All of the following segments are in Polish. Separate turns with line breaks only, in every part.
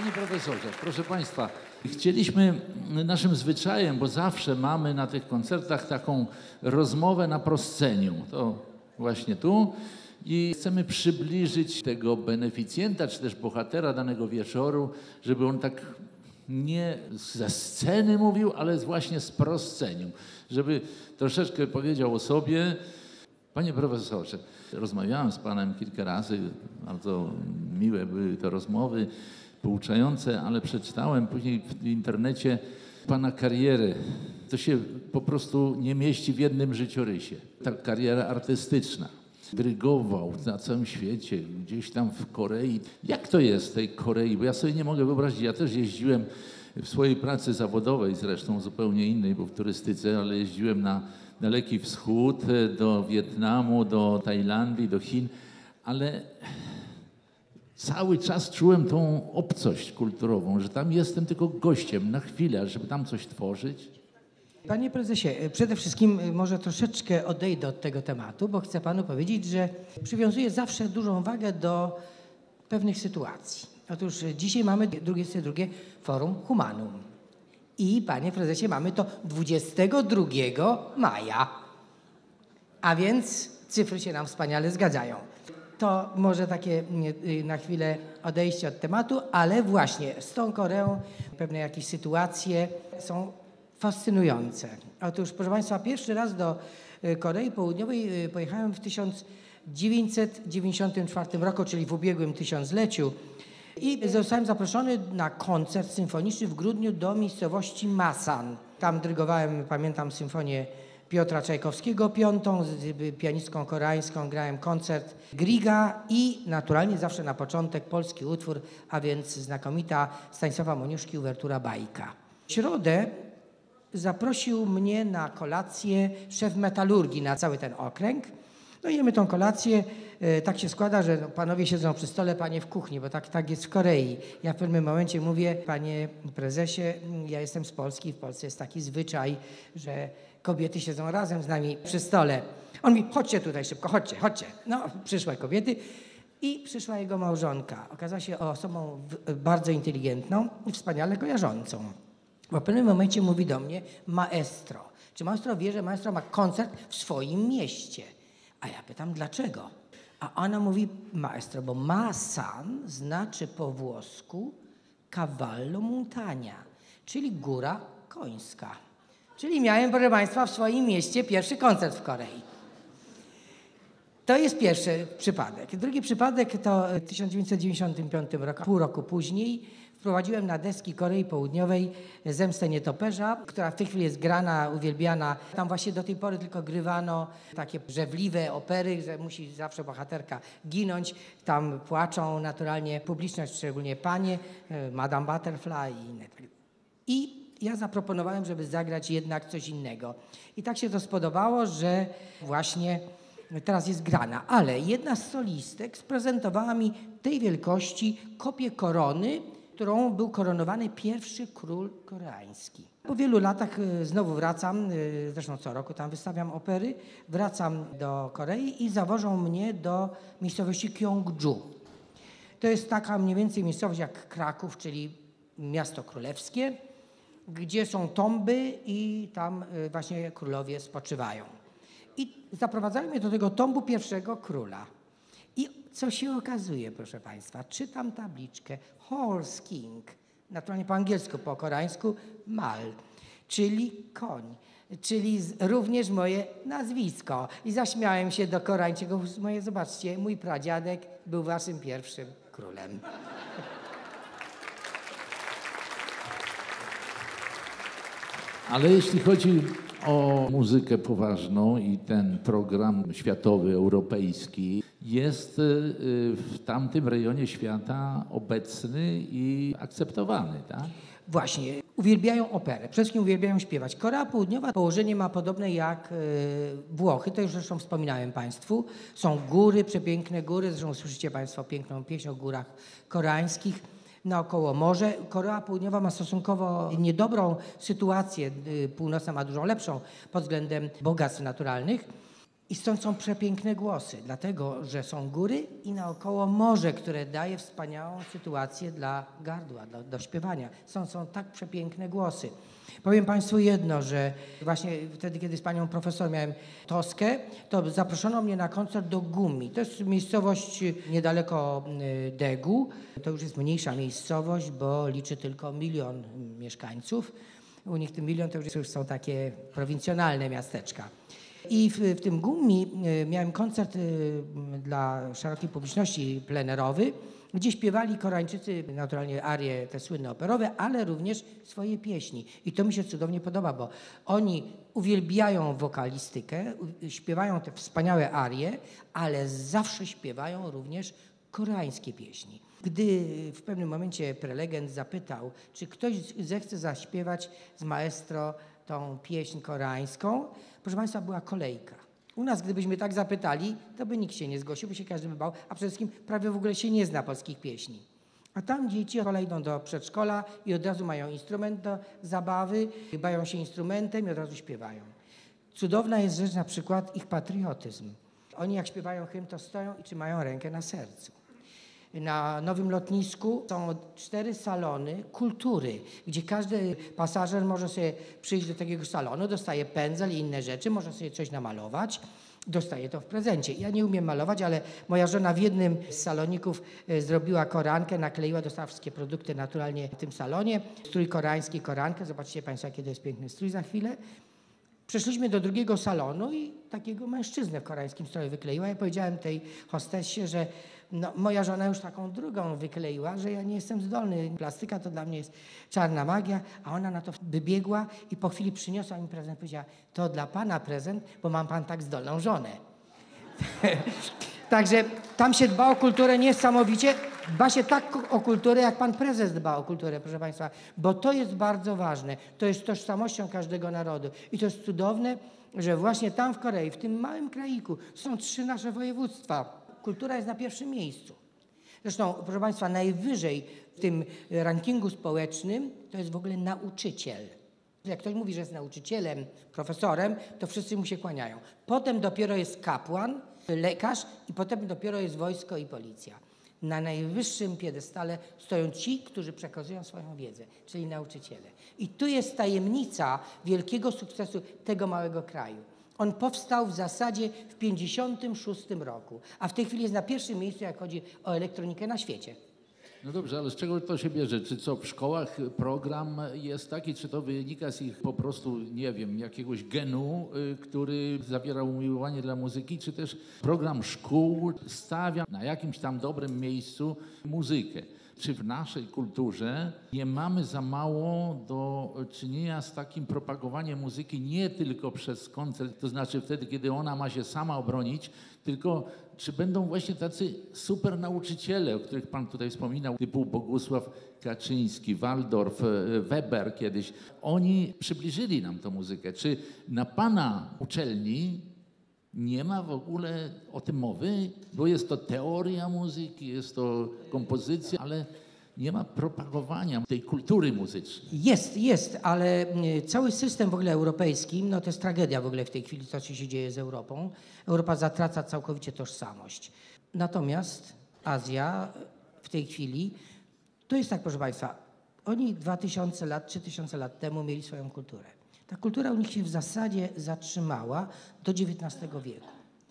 Panie profesorze, proszę Państwa, chcieliśmy naszym zwyczajem, bo zawsze mamy na tych koncertach taką rozmowę na prosceniu, to właśnie tu, i chcemy przybliżyć tego beneficjenta, czy też bohatera danego wieczoru, żeby on tak nie ze sceny mówił, ale właśnie z prosceniu, żeby troszeczkę powiedział o sobie. Panie profesorze, rozmawiałem z Panem kilka razy, bardzo miłe były to rozmowy, pouczające, ale przeczytałem później w internecie Pana karierę. To się po prostu nie mieści w jednym życiorysie. Ta kariera artystyczna. Dyrygował na całym świecie, gdzieś tam w Korei. Jak to jest w tej Korei? Bo ja sobie nie mogę wyobrazić. Ja też jeździłem w swojej pracy zawodowej, zresztą zupełnie innej, bo w turystyce, ale jeździłem na Daleki Wschód, do Wietnamu, do Tajlandii, do Chin, ale cały czas czułem tą obcość kulturową, że tam jestem tylko gościem na chwilę, żeby tam coś tworzyć.
Panie prezesie, przede wszystkim może troszeczkę odejdę od tego tematu, bo chcę panu powiedzieć, że przywiązuję zawsze dużą wagę do pewnych sytuacji. Otóż dzisiaj mamy 22 Forum Humanum i panie prezesie mamy to 22 maja, a więc cyfry się nam wspaniale zgadzają. To może takie na chwilę odejście od tematu, ale właśnie z tą Koreą pewne jakieś sytuacje są fascynujące. Otóż, proszę Państwa, pierwszy raz do Korei Południowej pojechałem w 1994 roku, czyli w ubiegłym tysiącleciu, i zostałem zaproszony na koncert symfoniczny w grudniu do miejscowości Masan. Tam dyrygowałem, pamiętam, symfonię Piotra Czajkowskiego, piątą, z pianistką koreańską grałem koncert Griga i naturalnie zawsze na początek polski utwór, a więc znakomita Stanisława Moniuszki uwertura Bajka. W środę zaprosił mnie na kolację szef metalurgii na cały ten okręg. No jemy tą kolację. Tak się składa, że panowie siedzą przy stole, panie w kuchni, bo tak jest w Korei. Ja w pewnym momencie mówię, panie prezesie, ja jestem z Polski, w Polsce jest taki zwyczaj, że kobiety siedzą razem z nami przy stole. On mi, chodźcie tutaj szybko, chodźcie. No, przyszły kobiety i przyszła jego małżonka. Okazała się osobą bardzo inteligentną i wspaniale kojarzącą. Bo w pewnym momencie mówi do mnie maestro. Czy maestro wie, że maestro ma koncert w swoim mieście? A ja pytam, dlaczego? A ona mówi, maestro, bo Masan znaczy po włosku cavallo montagna, czyli góra końska. Czyli miałem, proszę Państwa, w swoim mieście pierwszy koncert w Korei. To jest pierwszy przypadek. Drugi przypadek to w 1995 roku, pół roku później, wprowadziłem na deski Korei Południowej Zemstę Nietoperza, która w tej chwili jest grana, uwielbiana. Tam właśnie do tej pory tylko grywano takie żewliwe opery, że musi zawsze bohaterka ginąć. Tam płaczą naturalnie publiczność, szczególnie panie, Madame Butterfly i inne. I ja zaproponowałem, żeby zagrać jednak coś innego. I tak się to spodobało, że właśnie teraz jest grana. Ale jedna z solistek sprezentowała mi tej wielkości kopię korony, którą był koronowany pierwszy król koreański. Po wielu latach znowu wracam, zresztą co roku tam wystawiam opery, wracam do Korei i zawożą mnie do miejscowości Gyeongju. To jest taka mniej więcej miejscowość jak Kraków, czyli miasto królewskie, gdzie są tomby i tam właśnie królowie spoczywają. I zaprowadzają mnie do tego tombu pierwszego króla. I co się okazuje, proszę Państwa, czytam tabliczkę Horse King, naturalnie po angielsku, po koreańsku Mal, czyli koń, czyli również moje nazwisko. I zaśmiałem się do Koreańczyków, moje, zobaczcie, mój pradziadek był waszym pierwszym królem.
Ale jeśli chodzi o muzykę poważną i ten program światowy, europejski, jest w tamtym rejonie świata obecny i akceptowany, tak?
Właśnie, uwielbiają operę, przede wszystkim uwielbiają śpiewać. Korea Południowa położenie ma podobne jak Włochy, to już zresztą wspominałem Państwu. Są góry, przepiękne góry, zresztą słyszycie Państwo piękną pieśń o górach koreańskich. Naokoło morze. Korea Południowa ma stosunkowo niedobrą sytuację, północna ma dużo lepszą pod względem bogactw naturalnych. I stąd są przepiękne głosy, dlatego że są góry i naokoło morze, które daje wspaniałą sytuację dla gardła, do śpiewania. Są tak przepiękne głosy. Powiem Państwu jedno, że właśnie wtedy, kiedy z panią profesor miałem Toskę, to zaproszono mnie na koncert do Gumi. To jest miejscowość niedaleko Degu. To już jest mniejsza miejscowość, bo liczy tylko 1 000 000 mieszkańców. U nich 1 000 000 to już są takie prowincjonalne miasteczka. I w tym Gumi miałem koncert dla szerokiej publiczności plenerowy, gdzie śpiewali Koreańczycy naturalnie arie te słynne operowe, ale również swoje pieśni. I to mi się cudownie podoba, bo oni uwielbiają wokalistykę, śpiewają te wspaniałe arie, ale zawsze śpiewają również koreańskie pieśni. Gdy w pewnym momencie prelegent zapytał, czy ktoś zechce zaśpiewać z maestro tą pieśń koreańską, proszę Państwa, była kolejka. U nas, gdybyśmy tak zapytali, to by nikt się nie zgłosił, by się każdy by bał, a przede wszystkim prawie w ogóle się nie zna polskich pieśni. A tam dzieci idą do przedszkola i od razu mają instrument do zabawy, bawią się instrumentem i od razu śpiewają. Cudowna jest rzecz na przykład ich patriotyzm. Oni jak śpiewają hymn, to stoją i trzymają rękę na sercu. Na nowym lotnisku są 4 salony kultury, gdzie każdy pasażer może sobie przyjść do takiego salonu, dostaje pędzel i inne rzeczy, może sobie coś namalować, dostaje to w prezencie. Ja nie umiem malować, ale moja żona w jednym z saloników zrobiła korankę, nakleiła, dostała wszystkie produkty naturalnie w tym salonie. Strój koreański, korankę, zobaczcie Państwo, jaki to jest piękny strój za chwilę. Przeszliśmy do drugiego salonu i takiego mężczyznę w koreańskim stroju wykleiła. Ja powiedziałem tej hostessie, że moja żona już taką drugą wykleiła, że ja nie jestem zdolny. Plastyka to dla mnie jest czarna magia, a ona na to wybiegła i po chwili przyniosła mi prezent. Powiedziała, to dla pana prezent, bo mam pan tak zdolną żonę. Także tam się dba o kulturę niesamowicie. Dba się tak o kulturę, jak pan prezes dba o kulturę, proszę Państwa, bo to jest bardzo ważne. To jest tożsamością każdego narodu. I to jest cudowne, że właśnie tam w Korei, w tym małym kraiku, są 3 nasze województwa. Kultura jest na pierwszym miejscu. Zresztą, proszę Państwa, najwyżej w tym rankingu społecznym to jest w ogóle nauczyciel. Jak ktoś mówi, że jest nauczycielem, profesorem, to wszyscy mu się kłaniają. Potem dopiero jest kapłan, lekarz i potem dopiero jest wojsko i policja. Na najwyższym piedestale stoją ci, którzy przekazują swoją wiedzę, czyli nauczyciele. I tu jest tajemnica wielkiego sukcesu tego małego kraju. On powstał w zasadzie w 1956 roku, a w tej chwili jest na pierwszym miejscu, jak chodzi o elektronikę na świecie.
No dobrze, ale z czego to się bierze? Czy co w szkołach program jest taki, czy to wynika z ich po prostu, nie wiem, jakiegoś genu, który zawiera umiłowanie dla muzyki, czy też program szkół stawia na jakimś tam dobrym miejscu muzykę? Czy w naszej kulturze nie mamy za mało do czynienia z takim propagowaniem muzyki nie tylko przez koncert, to znaczy wtedy, kiedy ona ma się sama obronić, tylko czy będą właśnie tacy super nauczyciele, o których Pan tutaj wspominał, typu Bogusław Kaczyński, Waldorf, Weber kiedyś. Oni przybliżyli nam tę muzykę. Czy na Pana uczelni nie ma w ogóle o tym mowy? Bo jest to teoria muzyki, jest to kompozycja, ale nie ma propagowania tej kultury muzycznej.
Jest, ale cały system w ogóle europejski, no to jest tragedia w ogóle w tej chwili, co się dzieje z Europą. Europa zatraca całkowicie tożsamość. Natomiast Azja w tej chwili, to jest tak, proszę Państwa, oni 2000 lat, 3000 lat temu mieli swoją kulturę. Ta kultura u nich się w zasadzie zatrzymała do XIX wieku.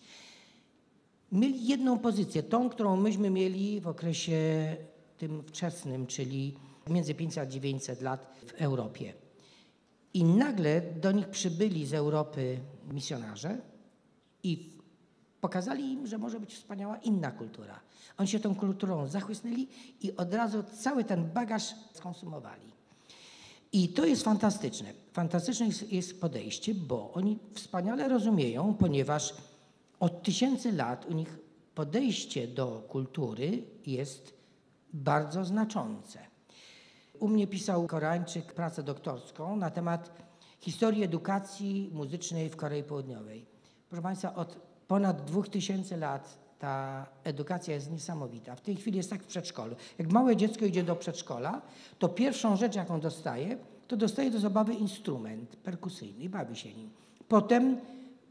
Mieli jedną pozycję, tą, którą myśmy mieli w okresie tym wczesnym, czyli między 500 a 900 lat w Europie. I nagle do nich przybyli z Europy misjonarze i pokazali im, że może być wspaniała inna kultura. Oni się tą kulturą zachłysnęli i od razu cały ten bagaż skonsumowali. I to jest fantastyczne. Fantastyczne jest podejście, bo oni wspaniale rozumieją, ponieważ od 1000 lat u nich podejście do kultury jest bardzo znaczące. U mnie pisał Koreańczyk pracę doktorską na temat historii edukacji muzycznej w Korei Południowej. Proszę Państwa, od ponad 2000 lat ta edukacja jest niesamowita. W tej chwili jest tak w przedszkolu. Jak małe dziecko idzie do przedszkola, to pierwszą rzecz, jaką dostaje, to dostaje do zabawy instrument perkusyjny i bawi się nim. Potem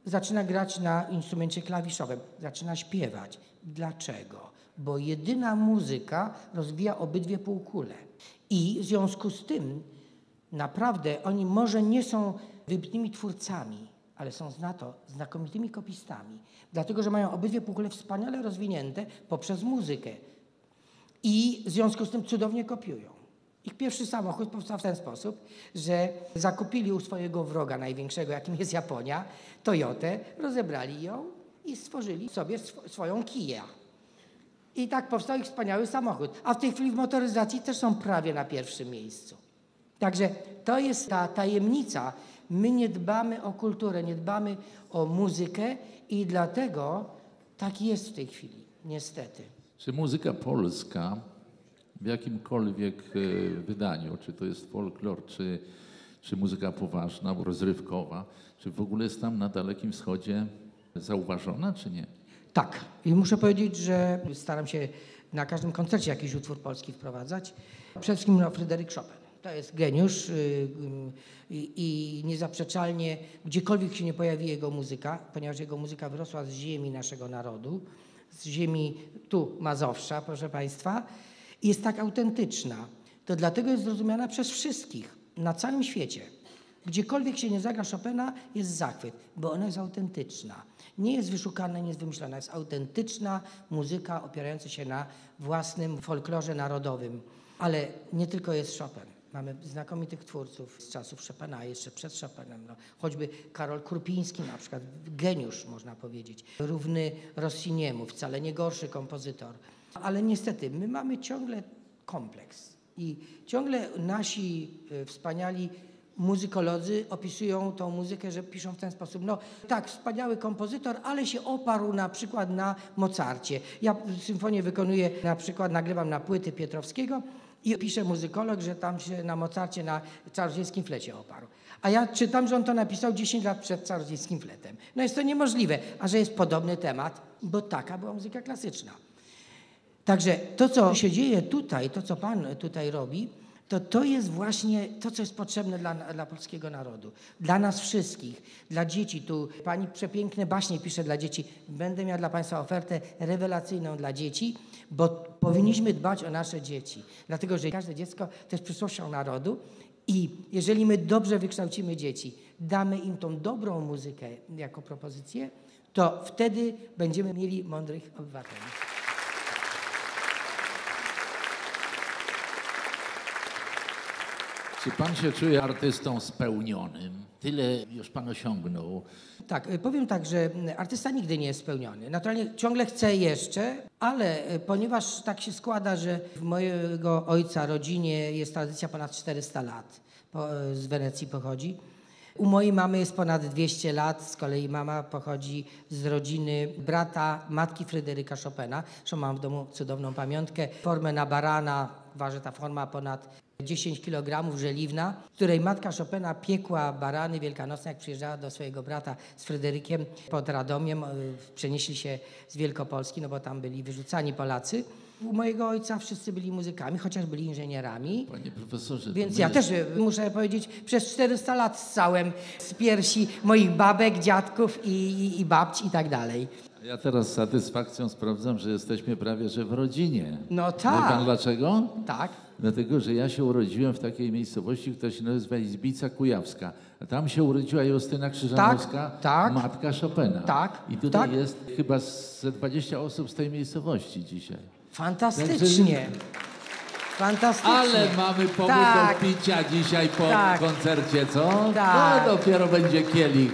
zaczyna grać na instrumencie klawiszowym, zaczyna śpiewać. Dlaczego? Bo jedyna muzyka rozwija obydwie półkule. I w związku z tym naprawdę oni może nie są wybitnymi twórcami, ale są na to znakomitymi kopistami, dlatego że mają obydwie półkule wspaniale rozwinięte poprzez muzykę i w związku z tym cudownie kopiują. Ich pierwszy samochód powstał w ten sposób, że zakupili u swojego wroga największego, jakim jest Japonia, Toyotę, rozebrali ją i stworzyli sobie swoją Kia. I tak powstał ich wspaniały samochód. A w tej chwili w motoryzacji też są prawie na pierwszym miejscu. Także to jest ta tajemnica. My nie dbamy o kulturę, nie dbamy o muzykę i dlatego tak jest w tej chwili, niestety.
Czy muzyka polska w jakimkolwiek wydaniu, czy to jest folklor, czy muzyka poważna, rozrywkowa, czy w ogóle jest tam na Dalekim Wschodzie zauważona, czy nie?
Tak. I muszę powiedzieć, że staram się na każdym koncercie jakiś utwór polski wprowadzać. Przede wszystkim Fryderyk Chopin. To jest geniusz i niezaprzeczalnie gdziekolwiek się nie pojawi jego muzyka, ponieważ jego muzyka wyrosła z ziemi naszego narodu, z ziemi tu Mazowsza, proszę Państwa, i jest tak autentyczna. To dlatego jest zrozumiana przez wszystkich na całym świecie. Gdziekolwiek się nie zagra Chopina, jest zachwyt, bo ona jest autentyczna. Nie jest wyszukana, nie jest wymyślona, jest autentyczna muzyka opierająca się na własnym folklorze narodowym. Ale nie tylko jest Chopin. Mamy znakomitych twórców z czasów Chopina, jeszcze przed Chopinem. No, choćby Karol Krupiński na przykład, geniusz można powiedzieć. Równy Rossiniemu, wcale nie gorszy kompozytor. Ale niestety my mamy ciągle kompleks i ciągle nasi wspaniali muzykolodzy opisują tą muzykę, że piszą w ten sposób. No tak, wspaniały kompozytor, ale się oparł na przykład na Mozarcie. Ja symfonię wykonuję, na przykład nagrywam na płyty Pietrowskiego i pisze muzykolog, że tam się na Mozarcie, na czarodziejskim flecie oparł. A ja czytam, że on to napisał 10 lat przed czarodziejskim fletem. No jest to niemożliwe, a że jest podobny temat, bo taka była muzyka klasyczna. Także to, co się dzieje tutaj, to, co Pan tutaj robi, to jest właśnie to, co jest potrzebne dla polskiego narodu. Dla nas wszystkich, dla dzieci. Tu Pani przepiękne baśnie pisze dla dzieci. Będę miała dla Państwa ofertę rewelacyjną dla dzieci, bo powinniśmy dbać o nasze dzieci. Dlatego, że każde dziecko to jest przyszłością narodu i jeżeli my dobrze wykształcimy dzieci, damy im tą dobrą muzykę jako propozycję, to wtedy będziemy mieli mądrych obywateli.
Czy Pan się czuje artystą spełnionym? Tyle już Pan osiągnął.
Tak, powiem tak, że artysta nigdy nie jest spełniony. Naturalnie ciągle chce jeszcze, ale ponieważ tak się składa, że w mojego ojca rodzinie jest tradycja ponad 400 lat, z Wenecji pochodzi. U mojej mamy jest ponad 200 lat, z kolei mama pochodzi z rodziny brata matki Fryderyka Chopina. Zresztą mam w domu cudowną pamiątkę, formę na barana, waży ta forma ponad 10 kg żeliwna, w której matka Chopina piekła barany wielkanocne, jak przyjeżdżała do swojego brata z Fryderykiem pod Radomiem. Przenieśli się z Wielkopolski, no bo tam byli wyrzucani Polacy. U mojego ojca wszyscy byli muzykami, chociaż byli inżynierami.
Panie profesorze.
Więc ja też muszę powiedzieć, przez 400 lat ssałem z piersi moich babek, dziadków i babci i tak dalej.
Ja teraz z satysfakcją sprawdzam, że jesteśmy prawie że w rodzinie.
No
Wie
tak.
Pan dlaczego?
Tak.
Dlatego, że ja się urodziłem w takiej miejscowości, która się nazywa Izbica Kujawska. A tam się urodziła Justyna Krzyżanowska,
tak.
matka Chopina.
Tak,
I tutaj
tak.
jest chyba ze 20 osób z tej miejscowości dzisiaj.
Fantastycznie. Fantastycznie.
Ale mamy powód
Tak.
do picia dzisiaj po
Tak.
koncercie, co?
Tak.
No dopiero będzie kielich.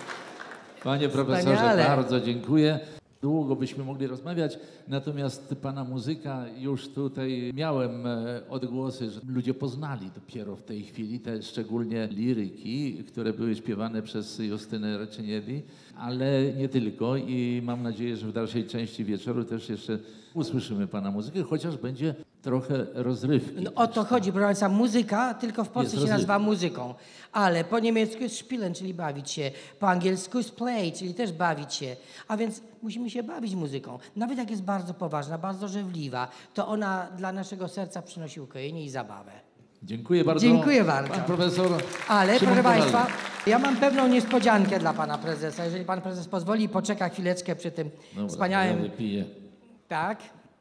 Panie profesorze,
Wspaniale.
bardzo dziękuję. Długo byśmy mogli rozmawiać, natomiast Pana muzyka już tutaj miałem odgłosy, że ludzie poznali dopiero w tej chwili te szczególnie liryki, które były śpiewane przez Justynę Raczyniewicz, ale nie tylko i mam nadzieję, że w dalszej części wieczoru też jeszcze usłyszymy Pana muzykę, chociaż będzie trochę rozrywki.
No, o to chodzi, proszę Państwa, muzyka tylko w Polsce
Jest
się nazywa muzyką, ale po niemiecku jest spielen, czyli bawić się, po angielsku jest play, czyli też bawić się, a więc musimy się bawić muzyką. Nawet jak jest bardzo poważna, bardzo żywliwa, to ona dla naszego serca przynosi ukojenie i zabawę.
Dziękuję bardzo.
Dziękuję bardzo.
Pan profesor
Ale
Szymon
proszę
Kowalski.
Państwa, ja mam pewną niespodziankę dla Pana Prezesa. Jeżeli Pan Prezes pozwoli, poczeka chwileczkę przy tym
Dobra,
wspaniałym...
ja wypiję.
Tak.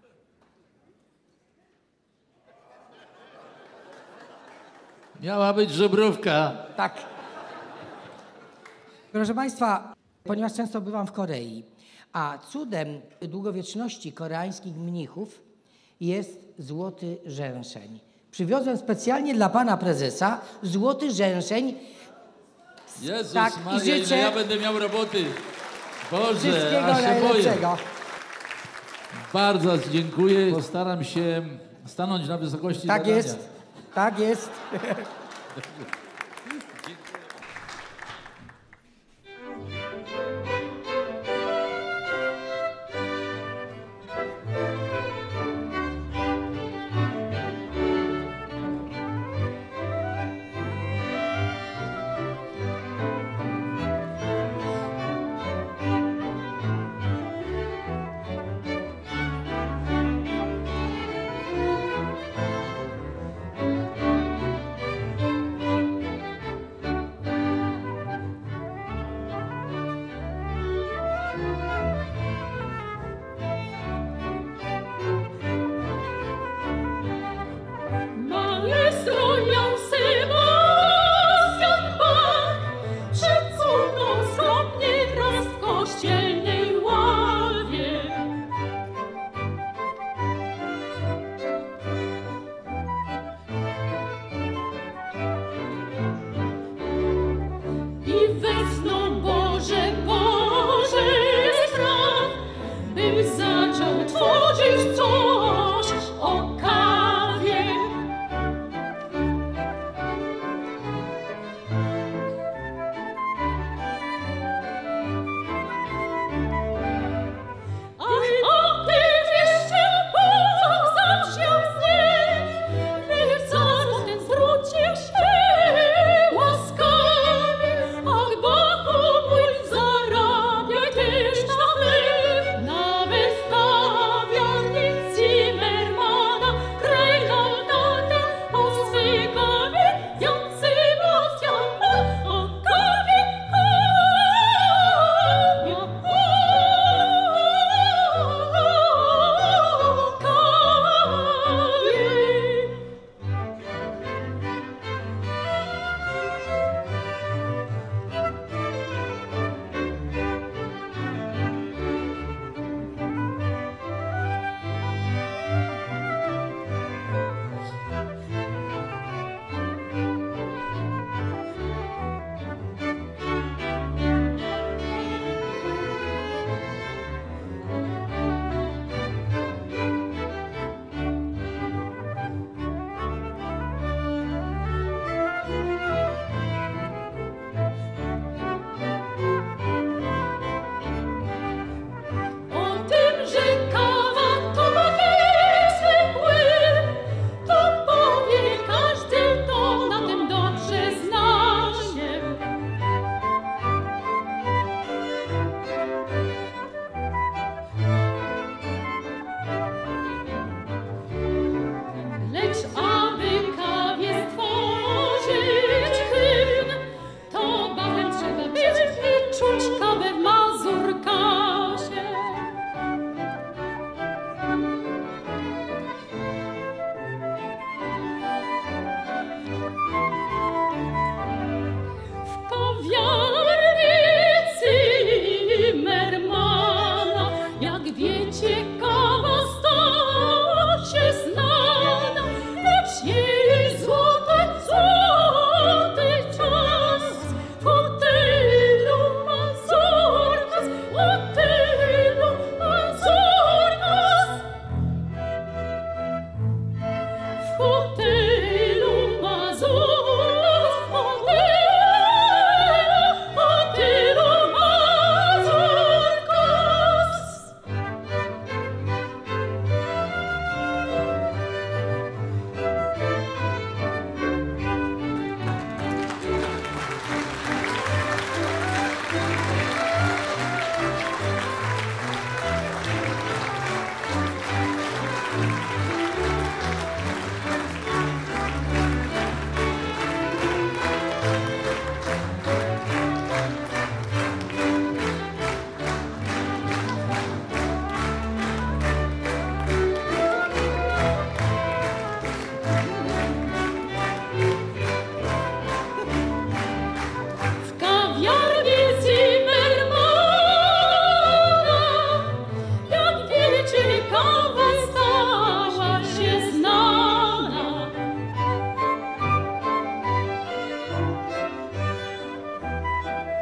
Miała być żebrówka.
Tak. Proszę Państwa, ponieważ często bywam w Korei, a cudem długowieczności koreańskich mnichów jest złoty żęszeń. Przywiozłem specjalnie dla Pana Prezesa złoty żęszeń.
Jezus
Tak, i
Maria,
życzę-
ile ja będę miał roboty. Boże,
Wszystkiego
aż się boję.
najlepszego.
Bardzo dziękuję. Postaram się stanąć na wysokości
Tak
zadania.
jest. Tak jest.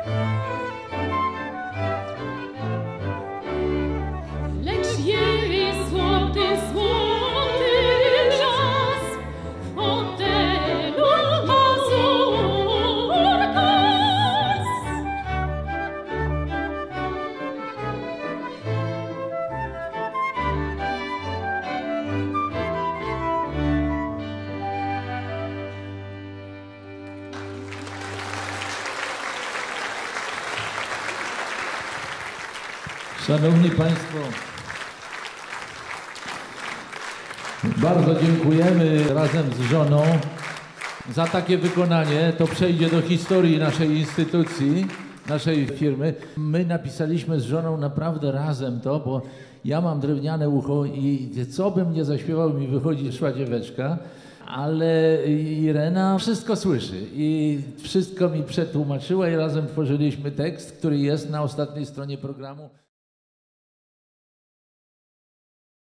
Lecz jej złoty czas w fotelu mazurka.
Szanowni Państwo, bardzo dziękujemy razem z żoną za takie wykonanie. To przejdzie do historii naszej instytucji, naszej firmy. My napisaliśmy z żoną naprawdę razem to, bo ja mam drewniane ucho i co bym nie zaśpiewał, mi wychodzi szła dzieweczka, ale Irena wszystko słyszy i wszystko mi przetłumaczyła i razem tworzyliśmy tekst, który jest na ostatniej stronie programu.